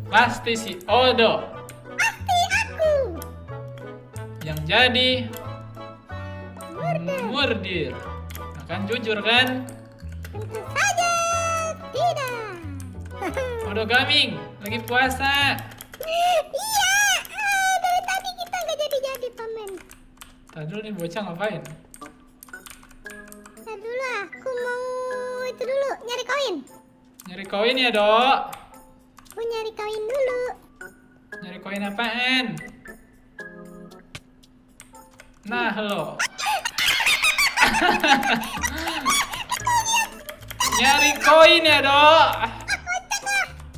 Pasti si Odo Pasti aku. yang jadi Murder. murdir. Akan jujur kan? Tentu saja tidak. Odo Gaming lagi puasa. Iya, dari tadi kita nggak jadi pamen. Tadi dulu nih bocah ngapain? Ntar dulu aku mau itu dulu nyari koin. Nyari koin ya, Dok. Aku nyari koin dulu. Nyari koin apaan? Nah, lo. Nyari koin ya, Dok.